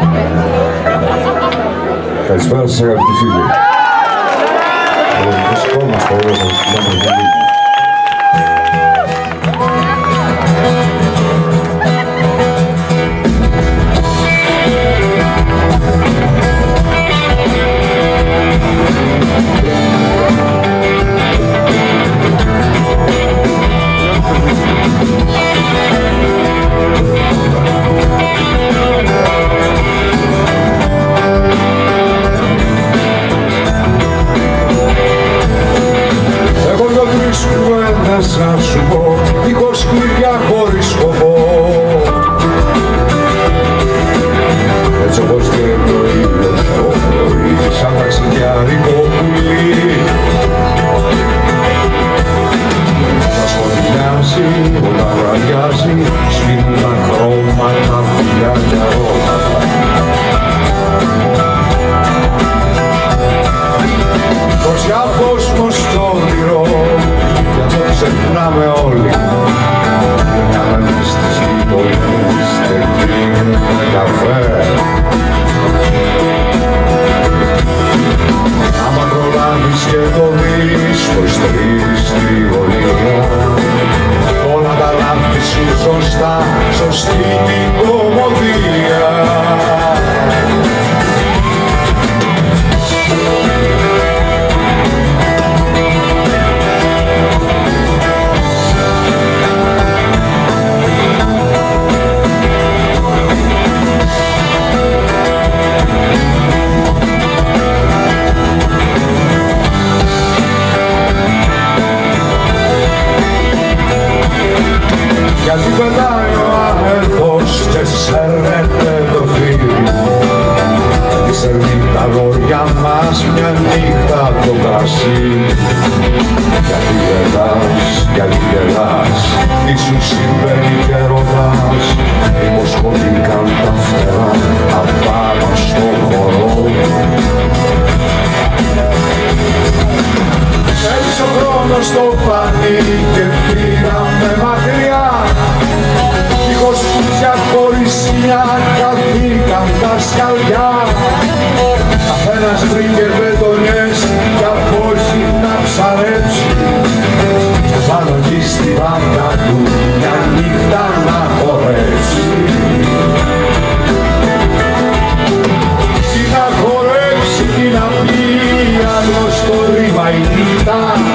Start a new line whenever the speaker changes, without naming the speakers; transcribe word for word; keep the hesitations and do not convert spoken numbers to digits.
Καλησπέρα σας αγαπητοί φίλοι. Βρισκόμαστε εδώ στο Λάμπρο. Να σου πω, δίχως κλειδιά χωρίς σκοπό. Έτσι όπως και το ήλιος το πρωί, σαν ταξιδιάρικο πουλί, θα σκοτεινιάζει όταν βραδιάζει, σβήνουν τα χρώματα, φιλιά και αρώματα. Πως για κόσμο στο όνειρο, ξεχνάμε όλοι, γυρνάμε στις γειτονιές, τελείωνε καφέ. Άμα προλάβεις και το δεις, πως τρίβεις στη γωνία, όλα τα λάθη σου σωστά, σωστή την κομμωδία. Γιατί πετάει ο άνεργος και σέρνεται το φίλι, τη σερνεί τα λόγια μας μια νύχτα το κρασί. Γιατί γελάς, γιατί γελάς, τι σου συμβαίνει και ρωτάς, μήπως κοπήκαν τα φτερά απάνω στο χορό. Έλειξε ο χρόνος στο πανί και πήραμε μακριά, δίχως φούτια χωρίς μια καθήκαν τα σκαλιά. Καθένας βρήκε βετονιές για πόση να ψαρέψει, και πάνω εκεί στη βάντα του μια νύχτα να χορέψει. Τι να χορέψει, τι να πει, άλλο στο ρήμα η νύχτα.